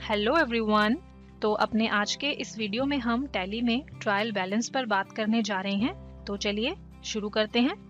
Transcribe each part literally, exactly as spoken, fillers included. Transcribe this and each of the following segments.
Hello everyone. तो अपने आज के इस वीडियो में हम टैली में ट्रायल बैलेंस पर बात करने जा रहे हैं। तो चलिए शुरू करते हैं।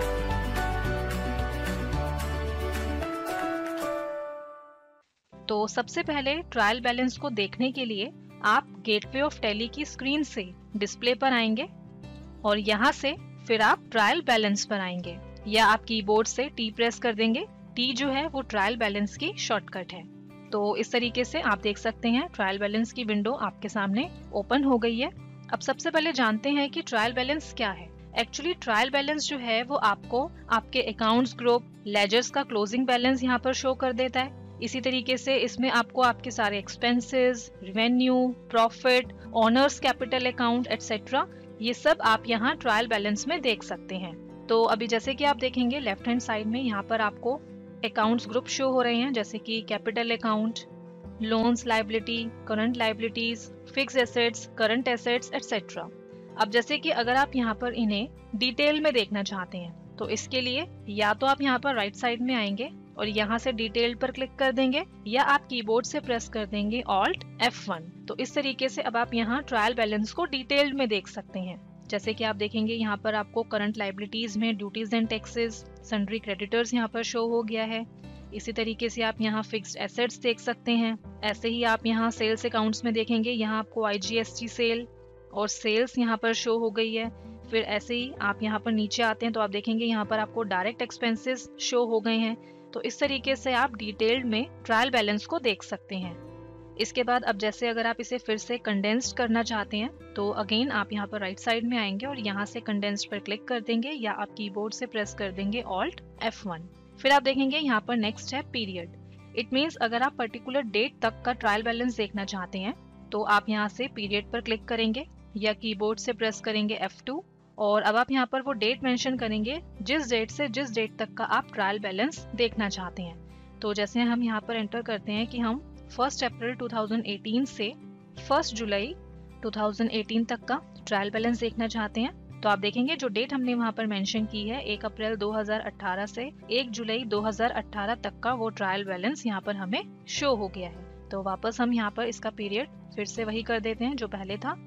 तो सबसे पहले ट्रायल बैलेंस को देखने के लिए आप गेटवे ऑफ टैली की स्क्रीन से डिस्प्ले पर आएंगे और यहाँ से फिर आप ट्रायल बैलेंस पर आएंगे या आप कीबोर्ड से टी प्रेस कर देंगे। टी जो है वो ट्रायल बैलेंस की शॉर्टकट है। तो इस तरीके से आप देख सकते हैं ट्रायल बैलेंस की विंडो आपके सामने ओपन हो गई है। अब सबसे पहले जानते हैं कि ट्रायल बैलेंस क्या है। एक्चुअली ट्रायल बैलेंस जो है वो आपको आपके अकाउंट्स ग्रुप लेजर्स का क्लोजिंग बैलेंस यहाँ पर शो कर देता है। इसी तरीके से इसमें आपको आपके सारे expenses, revenue, profit, owners capital account etcetera ये सब आप यहाँ ट्रायल बैलेंस में देख सकते हैं। तो अभी जैसे कि आप देखेंगे लेफ्ट हैंड साइड में यहाँ पर आपको अकाउंट्स ग्रुप शो हो रहे हैं, जैसे कि capital account, loans liability, current liabilities, fix assets, current assets etcetera. अब जैसे कि अगर आप यहाँ पर इन्हें डिटेल में देखना चाहते हैं तो इसके लिए या तो आप यहाँ पर राइट साइड में आएंगे और यहाँ से डिटेल पर क्लिक कर देंगे या आप कीबोर्ड से प्रेस कर देंगे ऑल्ट एफ वन। तो इस तरीके से अब आप यहाँ ट्रायल बैलेंस को डिटेल्ड में देख सकते हैं। जैसे कि आप देखेंगे यहाँ पर आपको करंट लायबिलिटीज में duties and taxes, sundry creditors यहाँ पर शो हो गया है। इसी तरीके से आप यहाँ फिक्स्ड एसेट्स देख सकते हैं। ऐसे ही आप यहाँ सेल्स अकाउंट्स में देखेंगे, यहाँ आपको आईजीएसटी सेल और सेल्स यहाँ पर शो हो गई है। फिर ऐसे ही आप यहाँ पर नीचे आते हैं तो आप देखेंगे यहाँ पर आपको डायरेक्ट एक्सपेंसेस शो हो गए हैं। तो इस तरीके से आप डिटेल्ड में ट्रायल बैलेंस को देख सकते हैं। इसके बाद अब जैसे अगर आप इसे फिर से कंडेंस्ड करना चाहते हैं तो अगेन आप यहाँ पर राइट साइड में आएंगे और यहाँ से कंडेंस्ड पर क्लिक कर देंगे या आप कीबोर्ड से प्रेस कर देंगे ऑल्ट एफ वन। फिर आप देखेंगे यहाँ पर नेक्स्ट है पीरियड। इट मीन्स अगर आप पर्टिकुलर डेट तक का ट्रायल बैलेंस देखना चाहते हैं तो आप यहाँ से पीरियड पर क्लिक करेंगे या कीबोर्ड से प्रेस करेंगे एफ टू और अब आप यहाँ पर वो डेट मेंशन करेंगे जिस डेट से जिस डेट तक का आप ट्रायल बैलेंस देखना चाहते हैं। तो जैसे हम यहाँ पर एंटर करते हैं कि हम first April two thousand eighteen से first July two thousand eighteen तक का ट्रायल बैलेंस देखना चाहते हैं तो आप देखेंगे जो डेट हमने वहाँ पर मेंशन की है एक अप्रैल दो हज़ार अठारह से एक जुलाई दो हज़ार अठारह तक का वो ट्रायल बैलेंस यहाँ पर हमें शो हो गया है। तो वापस हम यहाँ पर इसका पीरियड फिर से वही कर देते हैं जो पहले था।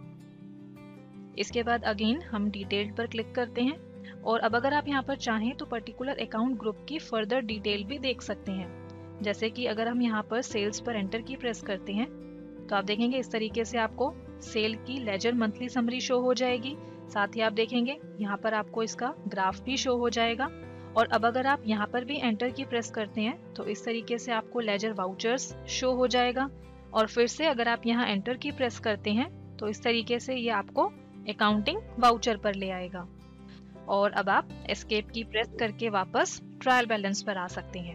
इसके बाद अगेन हम डिटेल पर क्लिक करते हैं और अब अगर आप यहाँ पर चाहें तो पर्टिकुलर अकाउंट ग्रुप की फर्दर डिटेल भी देख सकते हैं। जैसे कि अगर हम यहाँ पर सेल्स पर एंटर की प्रेस करते हैं तो आप देखेंगे इस तरीके से आपको सेल की लेजर मंथली समरी शो हो जाएगी। साथ ही आप देखेंगे यहाँ पर आपको इसका ग्राफ भी शो हो जाएगा। और अब अगर आप यहाँ पर भी एंटर की प्रेस करते हैं तो इस तरीके से आपको लेजर वाउचर्स शो हो जाएगा। और फिर से अगर आप यहाँ एंटर की प्रेस करते हैं तो इस तरीके से ये आपको अकाउंटिंग वाउचर पर ले आएगा। और अब आप एस्केप की प्रेस करके वापस ट्रायल बैलेंस पर आ सकते हैं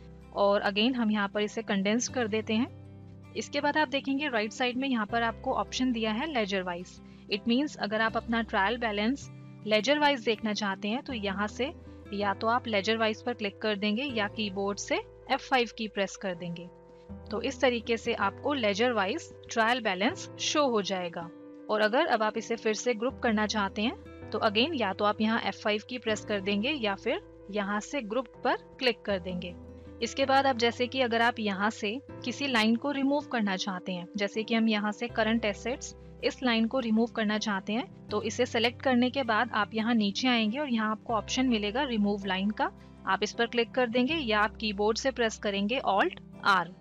और अगेन हम यहाँ पर इसे कंडेंस कर देते हैं। इसके बाद आप देखेंगे राइट साइड में यहाँ पर आपको ऑप्शन दिया है लेजर वाइज। इट मीन्स अगर आप अपना ट्रायल बैलेंस लेजर वाइज देखना चाहते हैं तो यहाँ से या तो आप लेजर वाइज पर क्लिक कर देंगे या कीबोर्ड से एफ फाइव की प्रेस कर देंगे। तो इस तरीके से आपको ledger wise trial balance show हो जाएगा। और अगर अब आप इसे फिर से ग्रुप करना चाहते हैं तो अगेन या तो आप यहाँ एफ फाइव की प्रेस कर देंगे या फिर यहाँ से ग्रुप पर क्लिक कर देंगे। इसके बाद अब जैसे कि अगर आप यहाँ से किसी लाइन को रिमूव करना चाहते हैं, जैसे कि हम यहाँ से करंट एसेट्स इस लाइन को रिमूव करना चाहते हैं तो इसे सेलेक्ट करने के बाद आप यहाँ नीचे आएंगे और यहाँ आपको ऑप्शन मिलेगा रिमूव लाइन का। आप इस पर क्लिक कर देंगे या आप कीबोर्ड से प्रेस करेंगे ऑल्ट आर।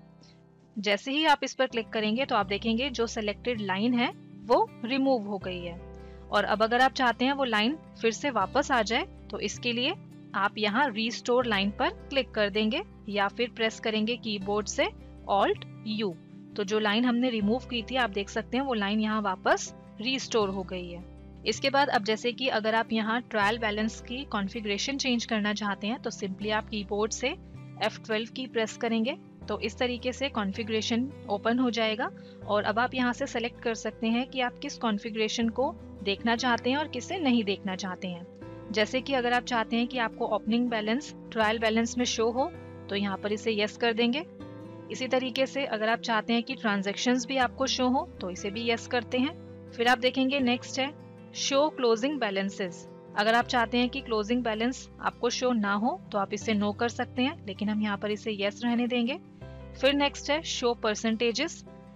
जैसे ही आप इस पर क्लिक करेंगे तो आप देखेंगे जो सिलेक्टेड लाइन है वो रिमूव हो गई है। और अब अगर आप चाहते हैं वो लाइन फिर से वापस आ जाए तो इसके लिए आप यहाँ रीस्टोर लाइन पर क्लिक कर देंगे या फिर प्रेस करेंगे कीबोर्ड से ऑल्ट यू। तो जो लाइन हमने रिमूव की थी आप देख सकते हैं वो लाइन यहाँ वापस रीस्टोर हो गई है। इसके बाद अब जैसे कि अगर आप यहाँ ट्रायल बैलेंस की कॉन्फ़िगरेशन चेंज करना चाहते हैं तो सिंपली आप कीबोर्ड से एफ ट्वेल्व की प्रेस करेंगे तो इस तरीके से कॉन्फ़िगरेशन ओपन हो जाएगा। और अब आप यहाँ से सेलेक्ट कर सकते हैं कि आप किस कॉन्फ़िगरेशन को देखना चाहते हैं और किसे नहीं देखना चाहते हैं। जैसे कि अगर आप चाहते हैं कि आपको ओपनिंग बैलेंस ट्रायल बैलेंस में शो हो तो यहाँ पर इसे यस कर देंगे। इसी तरीके से अगर आप चाहते हैं कि ट्रांजैक्शंस भी आपको शो हो तो इसे भी यस करते हैं। फिर आप देखेंगे नेक्स्ट है शो क्लोजिंग बैलेंसेस। अगर आप चाहते हैं कि क्लोजिंग बैलेंस आपको शो ना हो तो आप इसे नो कर सकते हैं, लेकिन हम यहाँ पर इसे यस रहने देंगे। फिर नेक्स्ट है शो परसेंटेजेस।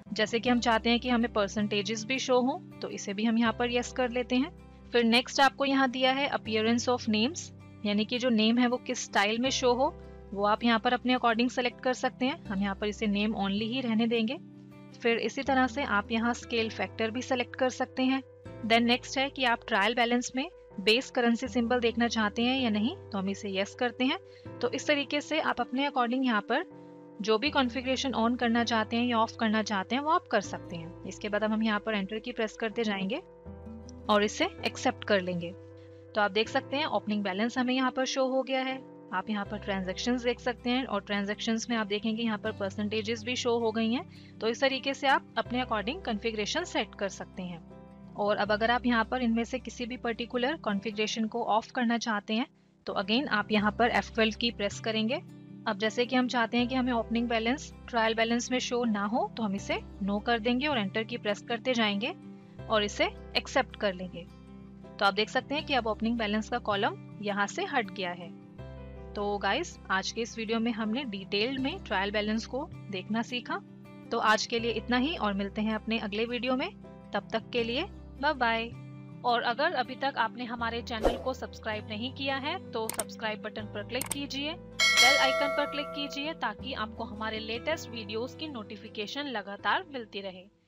जैसे कि हम चाहते हैं कि हमें परसेंटेजेस भी शो हो, तो इसे भी हम यहाँ पर यस कर लेते हैं। फिर नेक्स्ट आपको यहाँ दिया है अपीयरेंस ऑफ नेम्स, यानी कि जो नेम है वो किस स्टाइल में शो हो, वो आप यहाँ पर अपने अकॉर्डिंग सेलेक्ट कर सकते हैं। हम यहाँ पर इसे नेम ओनली ही रहने देंगे। फिर इसी तरह से आप यहाँ स्केल फैक्टर भी सेलेक्ट कर सकते हैं। देन नेक्स्ट है कि आप ट्रायल बैलेंस में बेस करेंसी सिंबल देखना चाहते हैं या नहीं, तो हम इसे यस करते हैं। तो इस तरीके से आप अपने अकॉर्डिंग यहाँ पर जो भी कॉन्फ़िगरेशन ऑन करना चाहते हैं या ऑफ करना चाहते हैं वो आप कर सकते हैं। इसके बाद हम यहाँ पर एंटर की प्रेस करते जाएंगे और इसे एक्सेप्ट कर लेंगे। तो आप देख सकते हैं ओपनिंग बैलेंस हमें यहाँ पर शो हो गया है। आप यहाँ पर ट्रांजैक्शंस देख सकते हैं और ट्रांजैक्शंस में आप देखेंगे यहाँ पर परसेंटेजेस भी शो हो गई हैं। तो इस तरीके से आप अपने अकॉर्डिंग कॉन्फ़िगरेशन सेट कर सकते हैं। और अब अगर आप यहाँ पर इनमें से किसी भी पर्टिकुलर कॉन्फ़िगरेशन को ऑफ करना चाहते हैं तो अगेन आप यहाँ पर एफ ट्वेल्व की प्रेस करेंगे। अब जैसे कि हम चाहते हैं कि हमें ओपनिंग बैलेंस ट्रायल बैलेंस में शो ना हो, तो हम इसे नो कर देंगे और एंटर की प्रेस करते जाएंगे और इसे एक्सेप्ट कर लेंगे। तो आप देख सकते हैं कि अब ओपनिंग बैलेंस का कॉलम यहाँ से हट गया है। तो गाइस, आज के इस वीडियो में हमने डिटेल्ड में ट्रायल बैलेंस को देखना सीखा। तो आज के लिए इतना ही और मिलते हैं अपने अगले वीडियो में। तब तक के लिए बाय बाय। और अगर अभी तक आपने हमारे चैनल को सब्सक्राइब नहीं किया है तो सब्सक्राइब बटन पर क्लिक कीजिए, बेल आइकन पर क्लिक कीजिए ताकि आपको हमारे लेटेस्ट वीडियोस की नोटिफिकेशन लगातार मिलती रहे।